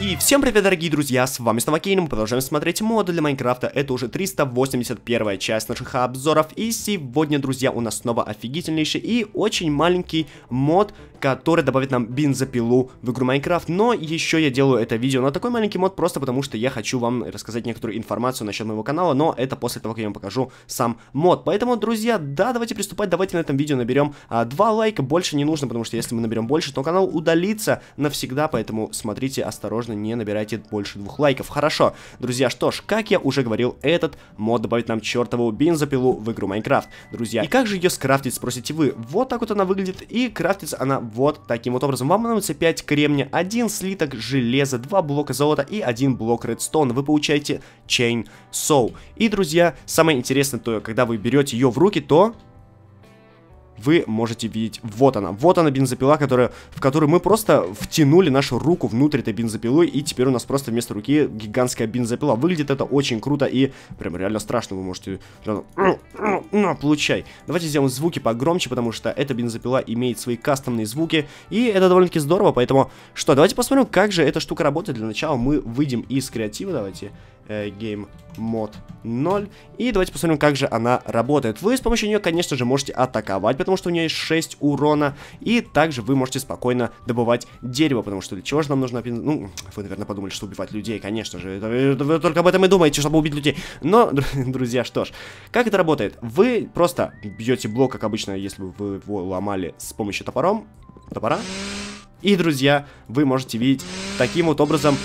И всем привет, дорогие друзья, с вами снова Кейн, мы продолжаем смотреть моды для Майнкрафта. Это уже 381 часть наших обзоров. И сегодня, друзья, у нас снова офигительнейший и очень маленький мод, который добавит нам бензопилу в игру Майнкрафт. Но еще я делаю это видео на такой маленький мод просто потому, что я хочу вам рассказать некоторую информацию насчет моего канала. Но это после того, как я вам покажу сам мод. Поэтому, друзья, да, давайте приступать, давайте на этом видео наберем 2 лайка. Больше не нужно, потому что если мы наберем больше, то канал удалится навсегда. Поэтому смотрите осторожно, не набирайте больше 2 лайков. Хорошо, друзья, что ж, как я уже говорил, этот мод добавит нам чертову бензопилу в игру Майнкрафт, друзья. И как же ее скрафтить, спросите вы? Вот так вот она выглядит, и крафтится она вот таким вот образом. Вам понадобится 5 кремния, 1 слиток железа, 2 блока золота и 1 блок редстоуна. Вы получаете Chainsaw. И, друзья, самое интересное, то когда вы берете ее в руки, то вы можете видеть, вот она бензопила, в которую мы просто втянули нашу руку внутрь этой бензопилы, и теперь у нас просто вместо руки гигантская бензопила. Выглядит это очень круто и прям реально страшно, вы можете... получай. Давайте сделаем звуки погромче, потому что эта бензопила имеет свои кастомные звуки, и это довольно-таки здорово, поэтому... Что, давайте посмотрим, как же эта штука работает. Для начала мы выйдем из креатива, давайте... Game Mod 0. И давайте посмотрим, как же она работает. Вы с помощью нее, конечно же, можете атаковать, потому что у нее есть 6 урона. И также вы можете спокойно добывать дерево, потому что для чего же нам нужно... Ну, вы, наверное, подумали, что убивать людей, конечно же. Вы только об этом и думаете, чтобы убить людей. Но, друзья, что ж, как это работает? Вы просто бьете блок, как обычно, если бы вы его ломали с помощью топора. И, друзья, вы можете видеть таким вот образом...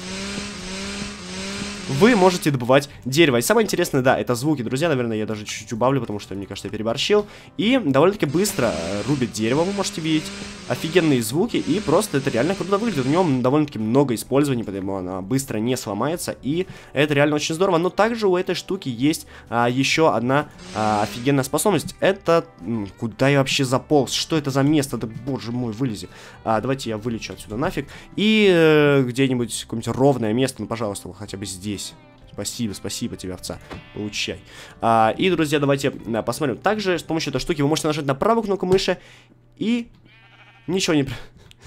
Вы можете добывать дерево. И самое интересное, да, это звуки, друзья. Наверное, я даже чуть-чуть убавлю, потому что, мне кажется, я переборщил. И довольно-таки быстро рубит дерево, вы можете видеть. Офигенные звуки, и просто это реально круто выглядит. В нем довольно-таки много использований, поэтому она быстро не сломается. И это реально очень здорово. Но также у этой штуки есть еще одна офигенная способность. Это... Куда я вообще заполз? Что это за место? Да, боже мой, вылези. Давайте я вылечу отсюда нафиг. И где-нибудь какое-нибудь ровное место, ну, пожалуйста, хотя бы здесь. Спасибо тебе, овца. Получай. И, друзья, давайте посмотрим. Также с помощью этой штуки вы можете нажать на правую кнопку мыши и ничего не...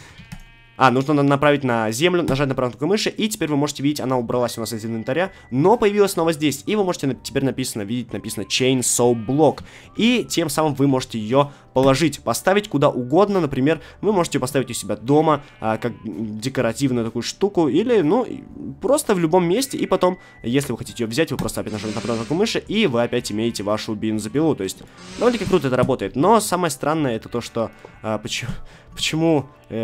нужно направить на землю, нажать на правую кнопку мыши, и теперь вы можете видеть, она убралась у нас из инвентаря, но появилась снова здесь. И вы можете теперь написано Chainsaw Block. И тем самым вы можете ее положить, поставить куда угодно. Например, вы можете поставить у себя дома, как декоративную такую штуку, или, ну, просто в любом месте. И потом, если вы хотите ее взять, вы просто опять нажимаете на правую кнопку мыши, и вы опять имеете вашу бензопилу. То есть, довольно-таки круто это работает. Но самое странное, это то, что... Почему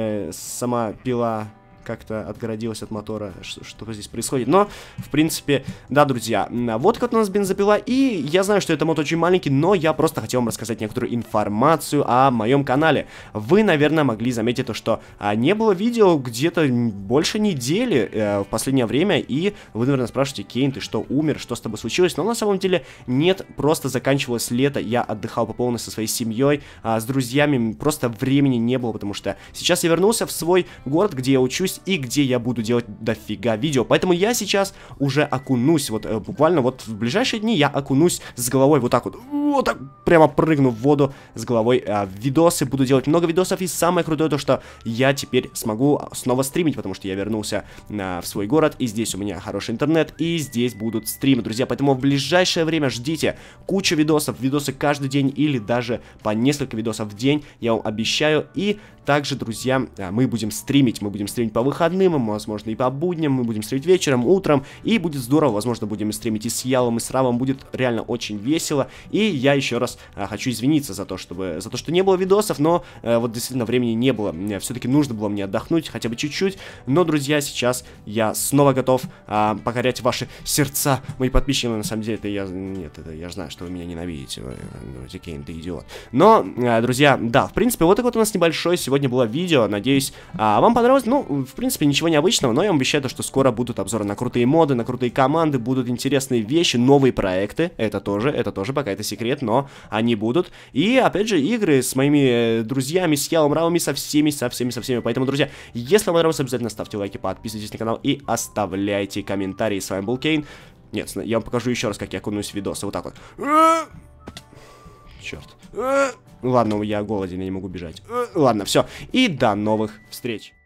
сама пила как-то отгородилась от мотора, что здесь происходит. Но, в принципе, да, друзья, вот как у нас бензопила. И я знаю, что это мод очень маленький, но я просто хотел вам рассказать некоторую информацию о моем канале. Вы, наверное, могли заметить то, что не было видео где-то больше недели в последнее время. И вы, наверное, спрашиваете: Кейн, ты что, умер? Что с тобой случилось? Но на самом деле нет, просто заканчивалось лето. Я отдыхал по полной со своей семьей, с друзьями. Просто времени не было, потому что сейчас я вернулся в свой город, где я учусь, и где я буду делать дофига видео. Поэтому я сейчас уже окунусь, вот буквально вот в ближайшие дни я окунусь с головой вот так, прямо прыгну в воду с головой в видосы, буду делать много видосов. И самое крутое то, что я теперь смогу снова стримить, потому что я вернулся в свой город, и здесь у меня хороший интернет, и здесь будут стримы, друзья. Поэтому в ближайшее время ждите кучу видосов, видосы каждый день или даже по несколько видосов в день, я вам обещаю. И также, друзья, мы будем стримить по выходным, возможно, и по будням, мы будем стримить вечером, утром, и будет здорово, возможно, будем стримить и с Ялом, и с Равом, будет реально очень весело. И я еще раз хочу извиниться за то, что не было видосов, но вот действительно времени не было, все-таки нужно было мне отдохнуть, хотя бы чуть-чуть. Но, друзья, сейчас я снова готов покорять ваши сердца, мои подписчики. Но на самом деле, я же знаю, что вы меня ненавидите, Кейн, ты идиот. Но, друзья, да, в принципе, вот такое вот у нас небольшое сегодня было видео, надеюсь, вам понравилось. Ну, в принципе, ничего необычного, но я вам обещаю, что скоро будут обзоры на крутые моды, на крутые команды, будут интересные вещи, новые проекты, это тоже пока это секрет, но они будут. И, опять же, игры с моими друзьями, с Ялом, Равами, со всеми. Поэтому, друзья, если вам понравилось, обязательно ставьте лайки, подписывайтесь на канал и оставляйте комментарии. С вами был Кейн. Нет, я вам покажу еще раз, как я окунусь в видосы. Вот так вот. Черт. Ладно, я голоден, я не могу бежать. Ладно, все. И до новых встреч.